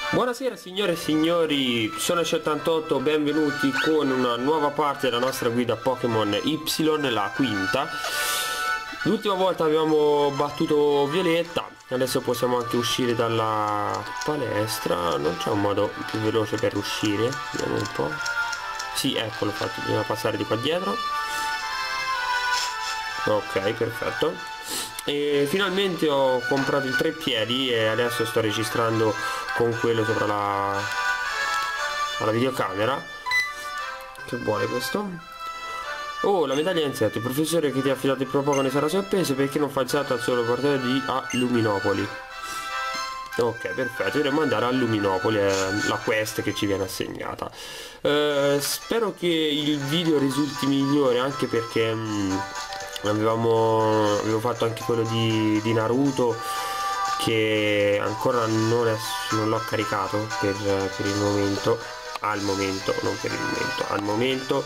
Buonasera signore e signori, sono C88, benvenuti con una nuova parte della nostra guida Pokémon Y, la quinta. L'ultima volta abbiamo battuto Violetta, adesso possiamo anche uscire dalla palestra. Non c'è un modo più veloce per uscire, vediamo un po'. Sì, eccolo fatto, bisogna passare di qua dietro. Ok, perfetto. E finalmente ho comprato il treppiedi e adesso sto registrando con quello sopra la videocamera. Che vuole questo? Oh, la medaglia insetto. Il professore che ti ha affidato il Propokon sarà sorpreso perché non fa il salto al solo portatore di Luminopoli. Ok, perfetto, dovremmo andare a Luminopoli, la quest che ci viene assegnata. Spero che il video risulti migliore, anche perché avevo fatto anche quello di Naruto, che ancora non l'ho caricato per il momento, al momento, non per il momento, al momento,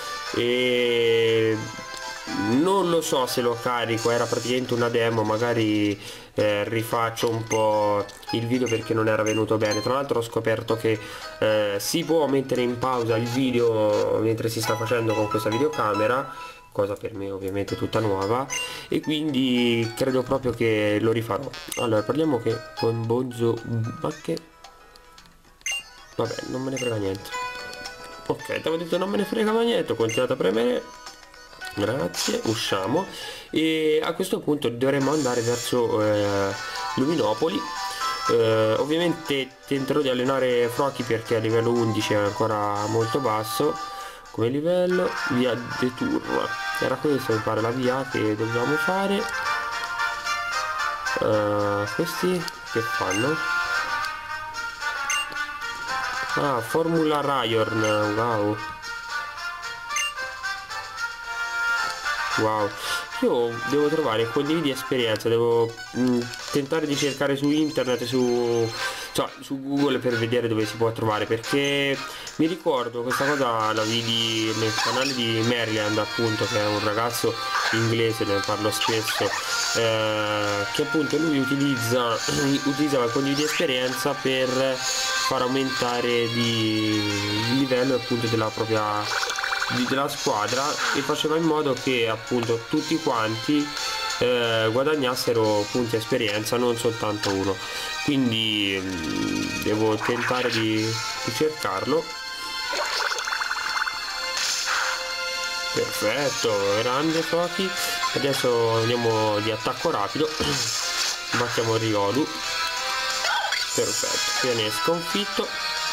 e non lo so se lo carico, era praticamente una demo, magari rifaccio un po' il video perché non era venuto bene. Tra l'altro ho scoperto che si può mettere in pausa il video mentre si sta facendo con questa videocamera, cosa per me ovviamente tutta nuova, e quindi credo proprio che lo rifarò. Allora parliamo che con Bonzo, ma che vabbè, non me ne frega niente. Ok, ti avevo detto non me ne frega niente, ho continuato a premere. Grazie, usciamo e a questo punto dovremmo andare verso Luminopoli. Ovviamente tenterò di allenare Froakie perché a livello 11 è ancora molto basso come livello. Via Detour, era questo mi pare la via che dobbiamo fare. Questi che fanno? Ah, Formula Raiorn, wow. Wow, io devo trovare condividi esperienza, devo tentare di cercare su internet, su Google, per vedere dove si può trovare, perché mi ricordo questa cosa la vidi nel canale di Maryland, appunto, che è un ragazzo inglese, ne parlo spesso, che appunto lui utilizzava il condividi esperienza per far aumentare di livello appunto della squadra, e faceva in modo che appunto tutti quanti guadagnassero punti esperienza, non soltanto uno. Quindi devo tentare di cercarlo. Perfetto, grande Froakie. Adesso andiamo di attacco rapido. Battiamo Riolu. Perfetto, viene sconfitto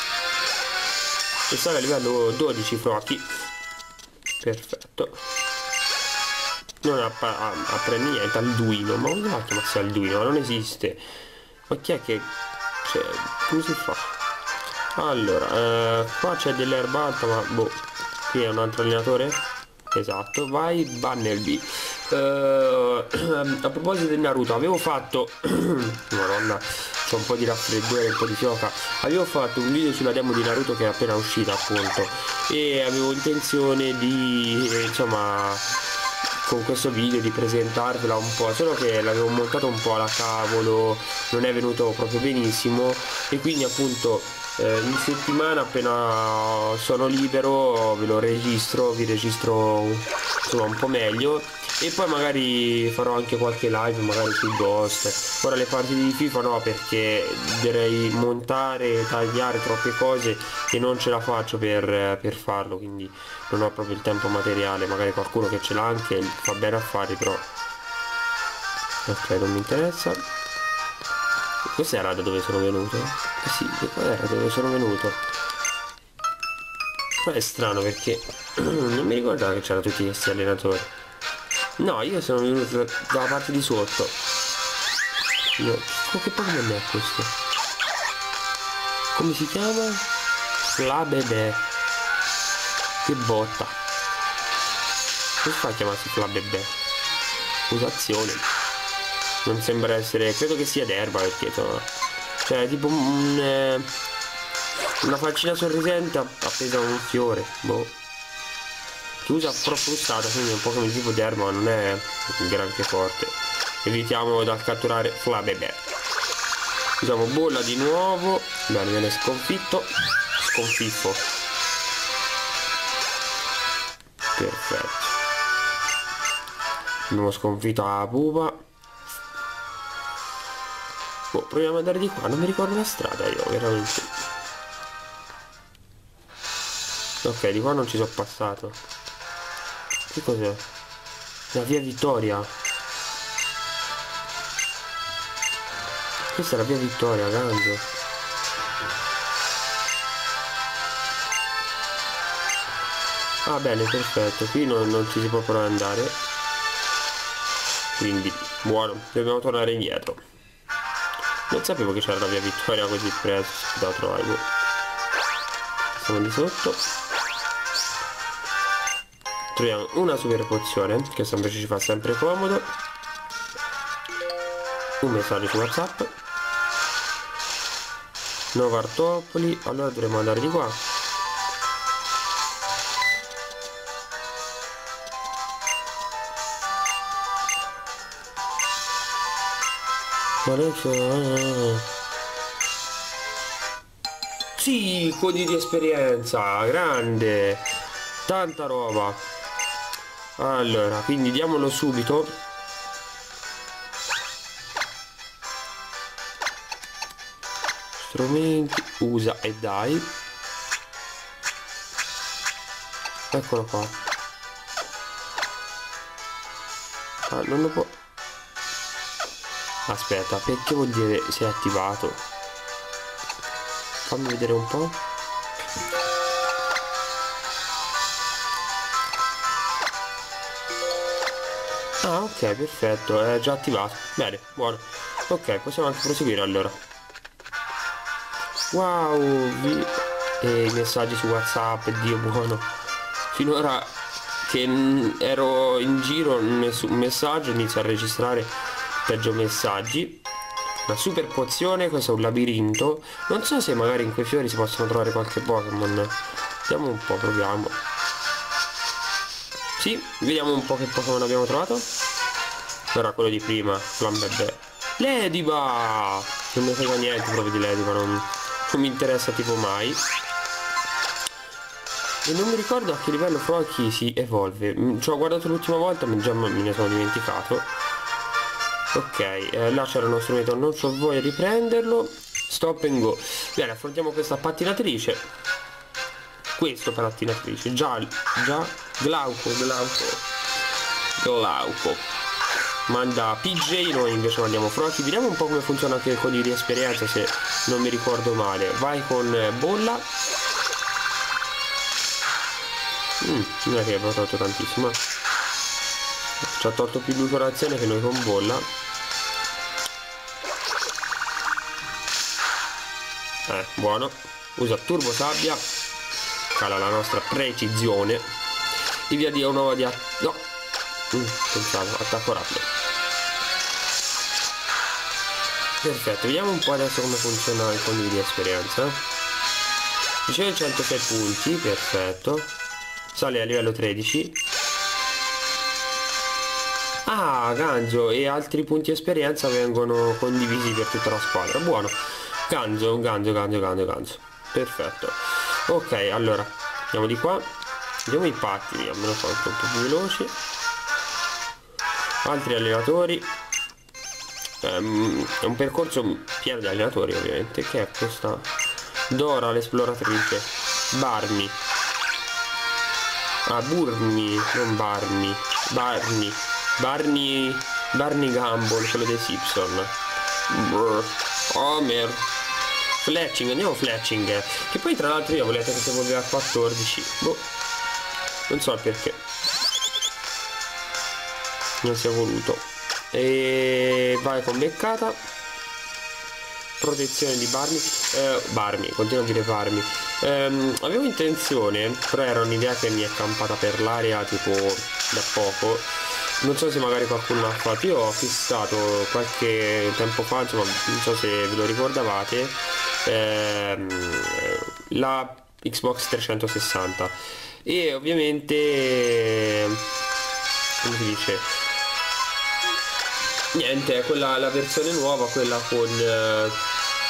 e sale a livello 12 Froakie. Perfetto, non apprende niente. Alduino, ma come va chiamarsi Alduino? Ma non esiste. Ma chi è che c'è? Come si fa? Allora, qua c'è dell'erba alta, ma boh, qui è un altro allenatore. Esatto, vai Bunnelby. A proposito del Naruto, avevo fatto madonna, c'ho un po' di raffreddore, un po' di fioca. Avevo fatto un video sulla demo di Naruto che è appena uscita, appunto, e avevo intenzione di insomma con questo video di presentarvela un po', solo che l'avevo montato un po' alla cavolo, non è venuto proprio benissimo, e quindi appunto in settimana appena sono libero ve lo registro, vi registro insomma un po' meglio, e poi magari farò anche qualche live magari sul Ghost. Ora le partite di FIFA no, perché dovrei montare e tagliare troppe cose e non ce la faccio per farlo, quindi non ho proprio il tempo materiale. Magari qualcuno che ce l'ha anche fa bene a fare, però ok, non mi interessa. Questa era da dove sono venuto? Eh sì, era dove sono venuto. Ma è strano perché non mi ricordavo che c'erano tutti questi allenatori. No, io sono venuto dalla parte di sotto. Che Pokémon è questo? Come si chiama? Flabébé. Che botta. Come fa a chiamarsi Flabébé? Usazione. Non sembra essere... credo che sia d'erba, perché insomma... cioè tipo una faccina sorridente appesa a un fiore. Boh. Chiusa frustata, quindi è un po' come il tipo d'erba, ma non è granché forte. Evitiamo dal catturare Flabébé. Usiamo bolla di nuovo. Bene, viene sconfitto. Sconfiffo. Perfetto. Abbiamo sconfitto la pupa. Oh, proviamo ad andare di qua. Non mi ricordo la strada io, veramente. Ok, di qua non ci sono passato. Che cos'è? La via Vittoria. Questa è la via Vittoria, ganzo. Ah, bene, perfetto. Qui non ci si può però andare. Quindi, buono. Dobbiamo tornare indietro. Non sapevo che c'era la via Vittoria così presto. Da trovare. Siamo di sotto. Troviamo una super pozione, che sempre ci fa sempre comodo. Un messaggio su WhatsApp. Novartopoli. Allora dovremmo andare di qua. Sì, codi di esperienza, grande, tanta roba. Allora, quindi diamolo subito. Strumenti, usa e dai. Eccolo qua. Ah, non lo può. Aspetta, perché vuol dire si è attivato? Fammi vedere un po'. Ah, ok, perfetto, è già attivato. Bene, buono. Ok, possiamo anche proseguire allora. Wow, e i messaggi su WhatsApp, Dio buono. Finora che ero in giro, nessun messaggio, inizio a registrare peggio messaggi. Una super pozione, questo è un labirinto. Non so se magari in quei fiori si possono trovare qualche Pokémon. Vediamo un po', proviamo. Sì, vediamo un po' che Pokémon abbiamo trovato. Era quello di prima, Flambébé. Lediva! Non mi frega niente proprio di Lediva, non mi interessa tipo mai. E non mi ricordo a che livello Froakie si evolve. Ci ho guardato l'ultima volta, ma già me ne sono dimenticato. Ok, là c'era uno strumento, non ho voglia di prenderlo. Stop and go. Bene, affrontiamo questa pattinatrice. Questo pattinatrice. Già Glauco. Manda PJ, noi invece mandiamo Froakie. Vediamo un po' come funziona anche con i di esperienza, se non mi ricordo male. Vai con bolla. Non è che abbiamo tolto tantissimo. Ci ha tolto più di corazione che noi con bolla. Buono. Usa turbo sabbia. Cala la nostra precisione. E via di nuova di no. Pensavo, attacco rapido. Perfetto, vediamo un po' adesso come funziona il condivido di esperienza. Riceve 106 punti, perfetto. Sale a livello 13. Ah, ganzo, e altri punti esperienza vengono condivisi per tutta la squadra. Buono. Ganzo. Perfetto. Ok, allora andiamo di qua. Vediamo i pattini, almeno sono un po' più veloci. Altri allenatori. È un percorso pieno di allenatori, ovviamente. Che è questa? Dora l'esploratrice. Barney. Ah, Burmy, non Barney. Barney Gumble, quello dei Simpson. Homer. Fletching, andiamo Fletching. Che poi tra l'altro io volete che si evolve a 14. Boh. Non so il perché. Non si è voluto. E vai con beccata. Protezione di Barney. Continuo a dire Barney. Avevo intenzione, però era un'idea che mi è campata per l'aria tipo da poco. Non so se magari qualcuno l'ha fatto. Io ho fissato qualche tempo fa, insomma, non so se ve lo ricordavate, la Xbox 360. E ovviamente, come si dice, niente, quella, la versione nuova, quella con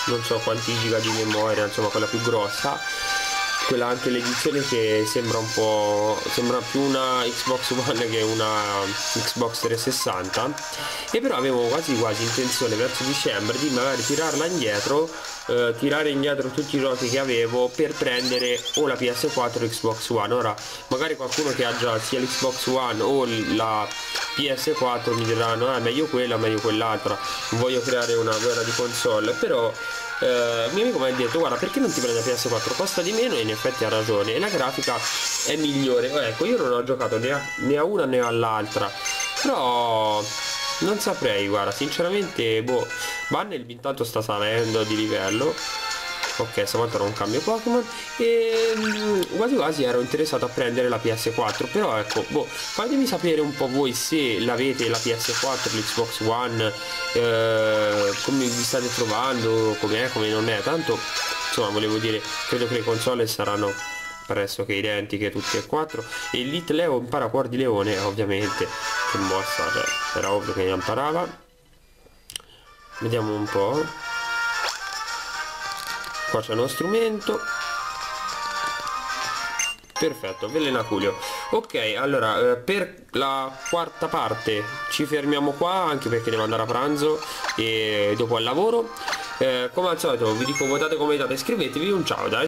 non so quanti giga di memoria, insomma quella più grossa, quella anche l'edizione che sembra più una Xbox One che una Xbox 360, e però avevo quasi intenzione verso dicembre di magari tirarla indietro, tirare indietro tutti i giochi che avevo per prendere o la PS4 o Xbox One. Ora magari qualcuno che ha già sia l'Xbox One o la PS4 mi diranno meglio quella, meglio quell'altra, non voglio creare una guerra di console, però il mio amico mi ha detto guarda, perché non ti prendi la PS4, costa di meno, e in effetti ha ragione, e la grafica è migliore. Ecco, io non ho giocato né a una né all'altra, però non saprei, guarda, sinceramente, boh. Bannel intanto sta salendo di livello. Ok, stavolta non cambio Pokémon, e quasi quasi ero interessato a prendere la PS4, però ecco, boh, fatemi sapere un po' voi se l'avete la PS4, l'Xbox One, come vi state trovando, com'è, come non è. Tanto, insomma, volevo dire, credo che le console saranno pressoché identiche tutte e quattro. E Elite Leo impara Cuor di Leone, ovviamente, che mossa, cioè, era ovvio che imparava. Vediamo un po'. Qua c'è uno strumento. Perfetto, Velenaculio. Ok, allora per la quarta parte ci fermiamo qua, anche perché devo andare a pranzo e dopo al lavoro. Come al solito vi dico, votate, commentate, iscrivetevi. Un ciao, dai.